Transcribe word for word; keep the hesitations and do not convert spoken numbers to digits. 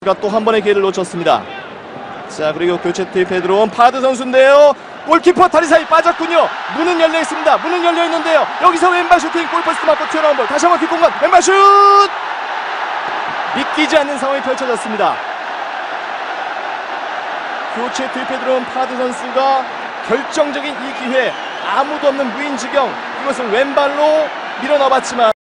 또 한 번의 기회를 놓쳤습니다. 자, 그리고 교체 투입해 들어온 파드 선수인데요. 골키퍼 다리 사이 빠졌군요. 문은 열려 있습니다. 문은 열려 있는데요. 여기서 왼발 슈팅, 골포스트 맞고 튀어나온 볼. 다시 한번 뒷공간 왼발 슛! 믿기지 않는 상황이 펼쳐졌습니다. 교체 투입해 들어온 파드 선수가 결정적인 이 기회, 아무도 없는 무인 지경, 이것을 왼발로 밀어넣어봤지만